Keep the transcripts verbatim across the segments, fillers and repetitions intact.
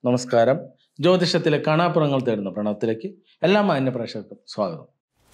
നമസ്കാരം. ജ്യോതിഷത്തിലെ കാണാപ്പുറങ്ങൾ തേടുന്ന പ്രണവത്തിലേക്ക് എല്ലാ മാന്യ പ്രേക്ഷകർക്കും സ്വാഗതം.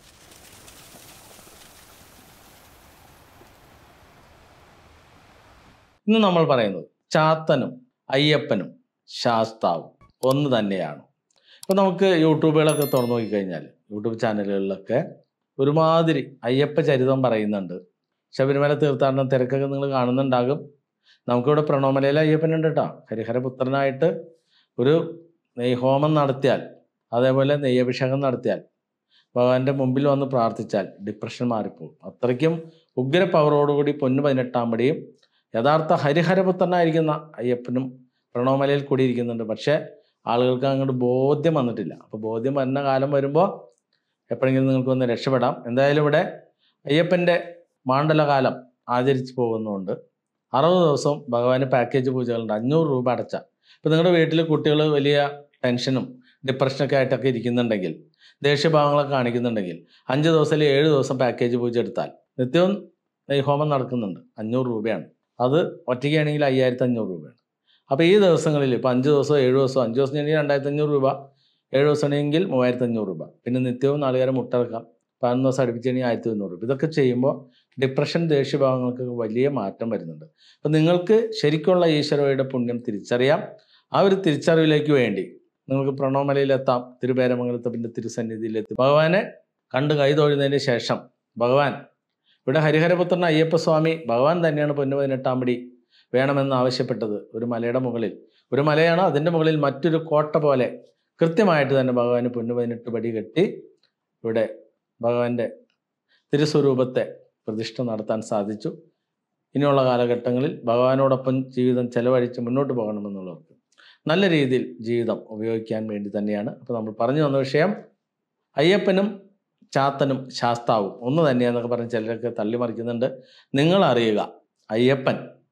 ഇന്ന് നമ്മൾ പറയുന്നത് ചാത്തനും അയ്യപ്പനും ശാസ്താവും ഒന്ന് തന്നെയാണ്. ഇപ്പം നമുക്ക് യൂട്യൂബുകളൊക്കെ തുറന്നു നോക്കിക്കഴിഞ്ഞാൽ യൂട്യൂബ് ചാനലുകളിലൊക്കെ ഒരുമാതിരി അയ്യപ്പ ചരിതം പറയുന്നുണ്ട്. ശബരിമല തീർത്ഥാടനം തിരക്കൊക്കെ നിങ്ങൾ കാണുന്നുണ്ടാകും. നമുക്കിവിടെ പ്രണവമലയിൽ അയ്യപ്പനുണ്ട് കേട്ടോ. ഹരിഹരപുത്രനായിട്ട് ഒരു നെയ്ഹോമം നടത്തിയാൽ, അതേപോലെ നെയ്യഭിഷേകം നടത്തിയാൽ, ഭഗവാന്റെ മുമ്പിൽ വന്ന് പ്രാർത്ഥിച്ചാൽ ഡിപ്രഷൻ മാറിപ്പോകും. അത്രയ്ക്കും ഉഗ്ര പവറോടുകൂടി പൊന്നു പതിനെട്ടാം പടിയും യഥാർത്ഥ ഹരിഹരപുത്രനായിരിക്കുന്ന അയ്യപ്പനും പ്രണവമലയിൽ കൂടിയിരിക്കുന്നുണ്ട്. പക്ഷേ ആളുകൾക്ക് അങ്ങോട്ട് ബോധ്യം വന്നിട്ടില്ല. അപ്പോൾ ബോധ്യം വരുന്ന കാലം വരുമ്പോൾ എപ്പോഴെങ്കിലും നിങ്ങൾക്ക് ഒന്ന് രക്ഷപ്പെടാം. എന്തായാലും ഇവിടെ അയ്യപ്പൻ്റെ മാണ്ഡലകാലം ആചരിച്ചു പോകുന്നതുകൊണ്ട് അറുപത് ദിവസം ഭഗവാന് പാക്കേജ് പൂജകളുണ്ട്. അഞ്ഞൂറ് രൂപ അടച്ച. ഇപ്പം നിങ്ങളുടെ വീട്ടിൽ കുട്ടികൾ വലിയ ടെൻഷനും ഡിപ്രഷനൊക്കെ ആയിട്ടൊക്കെ ഇരിക്കുന്നുണ്ടെങ്കിൽ, ദേഷ്യഭാവങ്ങളൊക്കെ കാണിക്കുന്നുണ്ടെങ്കിൽ അഞ്ച് ദിവസം അല്ലെങ്കിൽ ഏഴ് ദിവസം പാക്കേജ് പൂജ എടുത്താൽ നിത്യവും നെയ്ഹോമം നടക്കുന്നുണ്ട്. അഞ്ഞൂറ് രൂപയാണ്. അത് ഒറ്റയ്ക്കാണെങ്കിൽ അയ്യായിരത്തി അഞ്ഞൂറ് രൂപയാണ്. അപ്പോൾ ഈ ദിവസങ്ങളിൽ ഇപ്പോൾ അഞ്ച് ദിവസം ഏഴ് ദിവസം അഞ്ച് ദിവസം ആണെങ്കിൽ രണ്ടായിരത്തി അഞ്ഞൂറ് രൂപ, ഏഴ് ദിവസം ആണെങ്കിൽ മൂവായിരത്തി അഞ്ഞൂറ് രൂപ. പിന്നെ നിത്യവും നാളുകാരെ മുട്ടടക്കാം. പതിനൊന്ന് ദിവസം അടുപ്പിച്ചാണെങ്കിൽ ആയിരത്തി അഞ്ഞൂറ് രൂപ. ഇതൊക്കെ ചെയ്യുമ്പോൾ ഡിപ്രഷൻ ദേഷ്യഭാവങ്ങൾക്ക് വലിയ മാറ്റം വരുന്നുണ്ട്. അപ്പം നിങ്ങൾക്ക് ശരിക്കുള്ള ഈശ്വരയുടെ പുണ്യം തിരിച്ചറിയാം. ആ ഒരു തിരിച്ചറിവിലേക്ക് വേണ്ടി നിങ്ങൾക്ക് പ്രണവമലയിലെത്താം. തിരുപേരമംഗലത്തപ്പൻ്റെ തിരുസന്നിധിയിലെത്തി ഭഗവാനെ കണ്ട് കൈതൊഴുന്നതിന് ശേഷം, ഭഗവാൻ ഇവിടെ ഹരിഹരപുത്രൻ അയ്യപ്പസ്വാമി ഭഗവാൻ തന്നെയാണ് പൊന്നു പതിനെട്ടാം പടി വേണമെന്ന് ആവശ്യപ്പെട്ടത്. ഒരു മലയുടെ മുകളിൽ, ഒരു മലയാണ്, അതിൻ്റെ മുകളിൽ മറ്റൊരു കോട്ട പോലെ കൃത്യമായിട്ട് തന്നെ ഭഗവാന് പൊന്നു പതിനെട്ട് പടി കെട്ടി ഇവിടെ ഭഗവാന്റെ തിരുസ്വരൂപത്തെ പ്രതിഷ്ഠ നടത്താൻ സാധിച്ചു. ഇനിയുള്ള കാലഘട്ടങ്ങളിൽ ഭഗവാനോടൊപ്പം ജീവിതം ചെലവഴിച്ച് മുന്നോട്ട് പോകണമെന്നുള്ളവർക്ക് നല്ല രീതിയിൽ ജീവിതം ഉപയോഗിക്കാൻ വേണ്ടി തന്നെയാണ്. അപ്പോൾ നമ്മൾ പറഞ്ഞു വന്ന വിഷയം അയ്യപ്പനും ചാത്തനും ശാസ്താവും ഒന്ന് തന്നെയാണെന്നൊക്കെ പറഞ്ഞ് ചിലരൊക്കെ തള്ളിമറിക്കുന്നുണ്ട്. നിങ്ങൾ അറിയുക, അയ്യപ്പൻ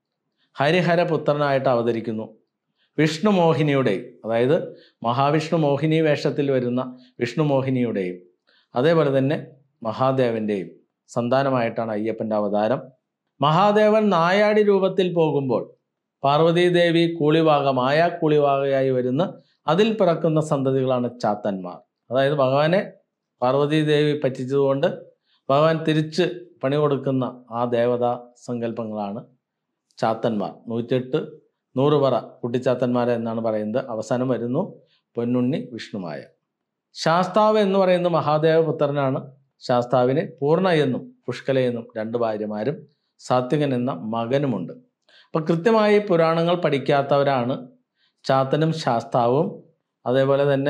ഹരിഹരപുത്രനായിട്ട് അവതരിക്കുന്നു. വിഷ്ണുമോഹിനിയുടെയും, അതായത് മഹാവിഷ്ണു മോഹിനി വേഷത്തിൽ വരുന്ന വിഷ്ണുമോഹിനിയുടെയും അതേപോലെ തന്നെ മഹാദേവൻ്റെയും സന്താനമായിട്ടാണ് അയ്യപ്പൻ്റെ അവതാരം. മഹാദേവൻ നായാടി രൂപത്തിൽ പോകുമ്പോൾ പാർവതീദേവി കൂളിവാക, മായാ കൂളിവാകയായി വരുന്ന അതിൽ പിറക്കുന്ന സന്തതികളാണ് ചാത്തന്മാർ. അതായത് ഭഗവാനെ പാർവതീദേവി പറ്റിച്ചതുകൊണ്ട് ഭഗവാൻ തിരിച്ച് പണി കൊടുക്കുന്ന ആ ദേവതാ സങ്കല്പങ്ങളാണ് ചാത്തന്മാർ. നൂറ്റെട്ട് നൂറ് പറ കുട്ടിച്ചാത്തന്മാരെ എന്നാണ് പറയുന്നത്. അവസാനം വരുന്നു പൊന്നുണ്ണി വിഷ്ണുമായ. ശാസ്താവ് എന്ന് പറയുന്ന മഹാദേവ പുത്രനാണ്. ശാസ്താവിന് പൂർണ്ണ എന്നും പുഷ്കല എന്നും രണ്ട് ഭാര്യമാരും സാത്വികൻ എന്ന മകനുമുണ്ട്. അപ്പം കൃത്യമായി പുരാണങ്ങൾ പഠിക്കാത്തവരാണ് ചാത്തനും ശാസ്താവും അതേപോലെ തന്നെ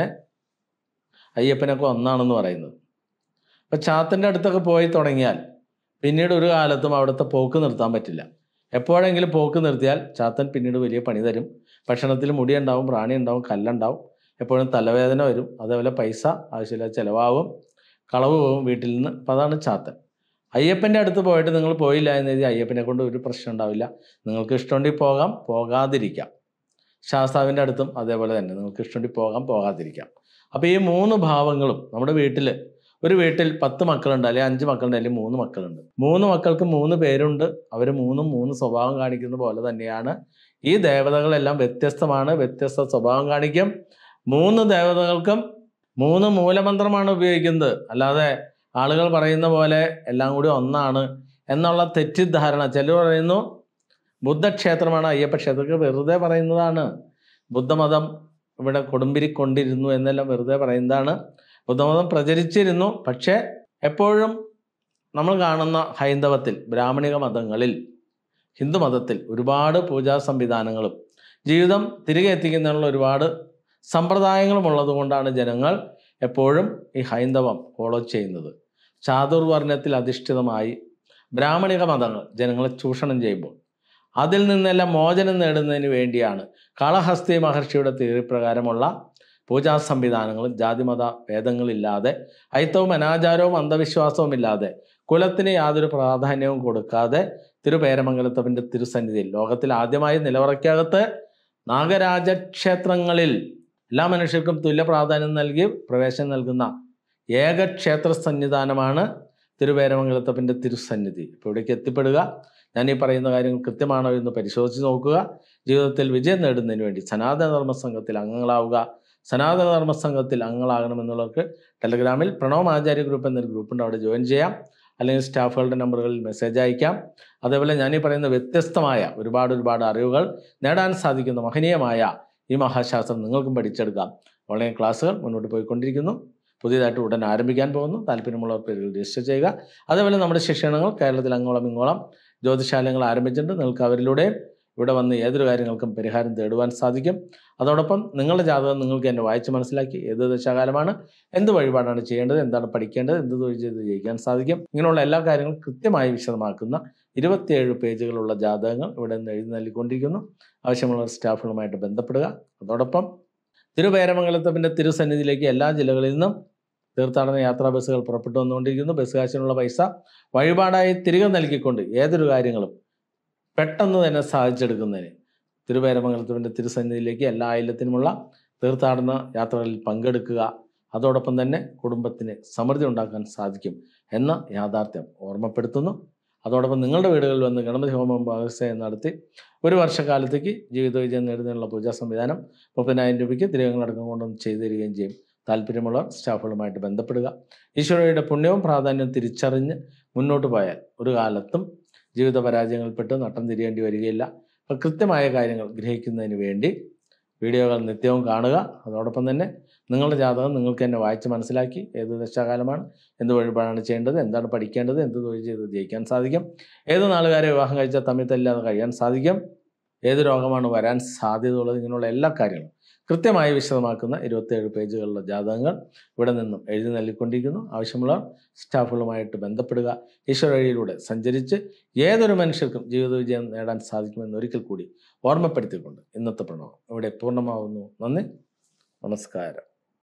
അയ്യപ്പനൊക്കെ ഒന്നാണെന്ന് പറയുന്നത്. അപ്പം ചാത്തൻ്റെ അടുത്തൊക്കെ പോയി തുടങ്ങിയാൽ പിന്നീട് ഒരു കാലത്തും അവിടുത്തെ പോക്ക് നിർത്താൻ പറ്റില്ല. എപ്പോഴെങ്കിലും പോക്ക് നിർത്തിയാൽ ചാത്തൻ പിന്നീട് വലിയ പണി തരും. ഭക്ഷണത്തിൽ മുടി ഉണ്ടാവും, പ്രാണി ഉണ്ടാവും, കല്ലുണ്ടാവും, എപ്പോഴും തലവേദന വരും, അതേപോലെ പൈസ ആവശ്യമില്ല ചിലവാകും, കളവ് പോകും വീട്ടിൽ നിന്ന്. അപ്പം അതാണ് ചാത്തൻ. അയ്യപ്പൻ്റെ അടുത്ത് പോയിട്ട് നിങ്ങൾ പോയില്ല എന്ന് എഴുതി അയ്യപ്പനെ കൊണ്ട് ഒരു പ്രശ്നം ഉണ്ടാവില്ല. നിങ്ങൾക്ക് ഇഷ്ടമുണ്ടെങ്കിൽ പോകാം, പോകാതിരിക്കാം. ശാസ്താവിൻ്റെ അടുത്തും അതേപോലെ തന്നെ നിങ്ങൾക്ക് ഇഷ്ടമുണ്ടെങ്കിൽ പോകാം, പോകാതിരിക്കാം. അപ്പോൾ ഈ മൂന്ന് ഭാവങ്ങളും നമ്മുടെ വീട്ടിൽ, ഒരു വീട്ടിൽ പത്ത് മക്കളുണ്ട്, അല്ലെങ്കിൽ അഞ്ച് മക്കളുണ്ട്, അല്ലെങ്കിൽ മൂന്ന് മക്കളുണ്ട്. മൂന്ന് മക്കൾക്ക് മൂന്ന് പേരുണ്ട്. അവർ മൂന്നും മൂന്ന് സ്വഭാവം കാണിക്കുന്ന പോലെ തന്നെയാണ് ഈ ദേവതകളെല്ലാം വ്യത്യസ്തമാണ്, വ്യത്യസ്ത സ്വഭാവം കാണിക്കും. മൂന്ന് ദേവതകൾക്കും മൂന്ന് മൂലമന്ത്രമാണ് ഉപയോഗിക്കുന്നത്. അല്ലാതെ ആളുകൾ പറയുന്ന പോലെ എല്ലാം കൂടി ഒന്നാണ് എന്നുള്ള തെറ്റിദ്ധാരണ. ചിലർ പറയുന്നു ബുദ്ധക്ഷേത്രമാണ് അയ്യപ്പ ക്ഷേത്രത്തിൽ, വെറുതെ പറയുന്നതാണ്. ബുദ്ധമതം ഇവിടെ കൊടുമ്പിരിക്കൊണ്ടിരുന്നു എന്നെല്ലാം വെറുതെ പറയുന്നതാണ്. ബുദ്ധമതം പ്രചരിച്ചിരുന്നു. പക്ഷേ എപ്പോഴും നമ്മൾ കാണുന്ന ഹൈന്ദവത്തിൽ, ബ്രാഹ്മണിക മതങ്ങളിൽ, ഹിന്ദുമതത്തിൽ ഒരുപാട് പൂജാ സംവിധാനങ്ങളും ജീവിതം തിരികെ എത്തിക്കുന്നതിനുള്ള ഒരുപാട് സമ്പ്രദായങ്ങളും ഉള്ളത് കൊണ്ടാണ് ജനങ്ങൾ എപ്പോഴും ഈ ഹൈന്ദവം ഫോളോ ചെയ്യുന്നത്. ചാതുർവർണ്ണത്തിൽ അധിഷ്ഠിതമായി ബ്രാഹ്മണിക മതങ്ങൾ ജനങ്ങളെ ചൂഷണം ചെയ്യുമ്പോൾ അതിൽ നിന്നെല്ലാം മോചനം നേടുന്നതിന് വേണ്ടിയാണ് കാളഹസ്തി മഹർഷിയുടെ തിയറി പ്രകാരമുള്ള പൂജാ സംവിധാനങ്ങളും ജാതിമത ഭേദങ്ങളില്ലാതെ, അയിത്തവും അനാചാരവും അന്ധവിശ്വാസവും ഇല്ലാതെ, കുലത്തിന് യാതൊരു പ്രാധാന്യവും കൊടുക്കാതെ തിരുപേരമംഗലത്തപ്പൻ്റെ തിരുസന്നിധിയിൽ ലോകത്തിൽ ആദ്യമായി നിലവറയ്ക്കകത്ത് നാഗരാജക്ഷേത്രങ്ങളിൽ എല്ലാ മനുഷ്യർക്കും തുല്യ പ്രാധാന്യം നൽകി പ്രവേശനം നൽകുന്ന ഏക ക്ഷേത്ര സന്നിധാനമാണ് തിരുപേരമംഗലത്തപ്പൻ്റെ തിരുസന്നിധി. ഇപ്പോൾ ഇവിടേക്ക് എത്തിപ്പെടുക. ഞാൻ ഈ പറയുന്ന കാര്യങ്ങൾ കൃത്യമാണോ എന്ന് പരിശോധിച്ച് നോക്കുക. ജീവിതത്തിൽ വിജയം നേടുന്നതിന് വേണ്ടി സനാതന ധർമ്മ സംഘത്തിൽ അംഗങ്ങളാവുക. സനാതന ധർമ്മ സംഘത്തിൽ അംഗങ്ങളാകണമെന്നുള്ളവർക്ക് ടെലഗ്രാമിൽ പ്രണവ് ആചാര്യ ഗ്രൂപ്പ് എന്നൊരു ഗ്രൂപ്പുണ്ട്, അവിടെ ജോയിൻ ചെയ്യാം. അല്ലെങ്കിൽ സ്റ്റാഫുകളുടെ നമ്പറുകളിൽ മെസ്സേജ് അയക്കാം. അതേപോലെ ഞാനീ പറയുന്ന വ്യത്യസ്തമായ ഒരുപാട് ഒരുപാട് അറിവുകൾ നേടാൻ സാധിക്കുന്ന മഹനീയമായ ഈ മഹാശാസ്ത്രം നിങ്ങൾക്കും പഠിച്ചെടുക്കാം. ഓൺലൈൻ ക്ലാസ്സുകൾ മുന്നോട്ട് പോയിക്കൊണ്ടിരിക്കുന്നു. പുതിയതായിട്ട് ഉടൻ ആരംഭിക്കാൻ പോകുന്നു. താല്പര്യമുള്ളവർ പേരുകൾ രജിസ്റ്റർ ചെയ്യുക. അതേപോലെ നമ്മുടെ ശിക്ഷണങ്ങൾ കേരളത്തിൽ അങ്ങോളം ഇങ്ങോളം ജ്യോതിശാലയങ്ങൾ ആരംഭിച്ചിട്ടുണ്ട്. നിങ്ങൾക്ക് അവരിലൂടെ ഇവിടെ വന്ന് ഏതൊരു കാര്യങ്ങൾക്കും പരിഹാരം തേടുവാൻ സാധിക്കും. അതോടൊപ്പം നിങ്ങളുടെ ജാതകം നിങ്ങൾക്ക് എന്നെ വായിച്ച് മനസ്സിലാക്കി ഏത് ദശാകാലമാണ്, എന്ത് വഴിപാടാണ് ചെയ്യേണ്ടത്, എന്താണ് പഠിക്കേണ്ടത്, എന്ത് തൊഴിൽ ചെയ്ത് ജയിക്കാൻ സാധിക്കും, ഇങ്ങനെയുള്ള എല്ലാ കാര്യങ്ങളും കൃത്യമായി വിശദമാക്കുന്ന ഇരുപത്തിയേഴ് പേജുകളുള്ള ജാതകങ്ങൾ ഇവിടെ നിന്ന് എഴുതി നൽകിക്കൊണ്ടിരിക്കുന്നു. ആവശ്യമുള്ളവർ സ്റ്റാഫുകളുമായിട്ട് ബന്ധപ്പെടുക. അതോടൊപ്പം തിരുവേരമംഗലത്തപ്പൻ്റെ തിരുസന്നിധിയിലേക്ക് എല്ലാ ജില്ലകളിൽ നിന്നും തീർത്ഥാടന യാത്രാ ബസ്സുകൾ പുറപ്പെട്ടു വന്നുകൊണ്ടിരിക്കുന്നു. ബസ് കാശിനുള്ള പൈസ വഴിപാടായി തിരികെ നൽകിക്കൊണ്ട് ഏതൊരു കാര്യങ്ങളും പെട്ടെന്ന് തന്നെ സാധിച്ചെടുക്കുന്നതിന് തിരുവേരമംഗലത്തപ്പൻ്റെ തിരുസന്നിധിയിലേക്ക് എല്ലാ അയലത്തിനുമുള്ള തീർത്ഥാടന യാത്രകളിൽ പങ്കെടുക്കുക. അതോടൊപ്പം തന്നെ കുടുംബത്തിന് സമൃദ്ധി ഉണ്ടാക്കാൻ സാധിക്കും എന്ന യാഥാർത്ഥ്യം ഓർമ്മപ്പെടുത്തുന്നു. അതോടൊപ്പം നിങ്ങളുടെ വീടുകളിൽ വന്ന് ഗണപതി ഹോമം വ്യവസായം നടത്തി ഒരു വർഷക്കാലത്തേക്ക് ജീവിത വിജയം നേടുന്നതിനുള്ള പൂജാ സംവിധാനം മുപ്പതിനായിരം രൂപയ്ക്ക് തിരകങ്ങളടക്കം കൊണ്ടൊന്ന് ചെയ്തു തരികയും ചെയ്യും. താല്പര്യമുള്ളവർ സ്റ്റാഫുകളുമായിട്ട് ബന്ധപ്പെടുക. ഈശ്വരയുടെ പുണ്യവും പ്രാധാന്യവും തിരിച്ചറിഞ്ഞ് മുന്നോട്ട് പോയാൽ ഒരു കാലത്തും ജീവിത പരാജയങ്ങൾപ്പെട്ട് നട്ടം തിരിയേണ്ടി വരികയില്ല. അപ്പോൾ കൃത്യമായ കാര്യങ്ങൾ ഗ്രഹിക്കുന്നതിന് വേണ്ടി വീഡിയോകൾ നിത്യവും കാണുക. അതോടൊപ്പം തന്നെ നിങ്ങളുടെ ജാതകം നിങ്ങൾക്ക് തന്നെ വായിച്ച് മനസ്സിലാക്കി ഏത് ദശാകാലമാണ്, എന്ത് വഴിപാടാണ് ചെയ്യേണ്ടത്, എന്താണ് പഠിക്കേണ്ടത്, എന്ത് തൊഴിൽ ചെയ്ത് ജയിക്കാൻ സാധിക്കും, ഏത് നാളുകാരെ വിവാഹം കഴിച്ചാൽ തമ്മിൽ തല്ലാതെ കഴിയാൻ സാധിക്കും, ഏത് രോഗമാണ് വരാൻ സാധ്യതയുള്ളത്, ഇങ്ങനെയുള്ള എല്ലാ കാര്യങ്ങളും കൃത്യമായി വിശദമാക്കുന്ന ഇരുപത്തിയേഴ് പേജുകളുള്ള ജാതകങ്ങൾ ഇവിടെ നിന്നും എഴുതി നൽകിക്കൊണ്ടിരിക്കുന്നു. ആവശ്യമുള്ള സ്റ്റാഫുകളുമായിട്ട് ബന്ധപ്പെടുക. ഈശ്വര വഴിയിലൂടെ സഞ്ചരിച്ച് ഏതൊരു മനുഷ്യർക്കും ജീവിത വിജയം നേടാൻ സാധിക്കുമെന്ന് ഒരിക്കൽ കൂടി ഓർമ്മപ്പെടുത്തിക്കൊണ്ട് ഇന്നത്തെ പ്രണവം ഇവിടെ പൂർണ്ണമാവുന്നു. നന്ദി, നമസ്കാരം.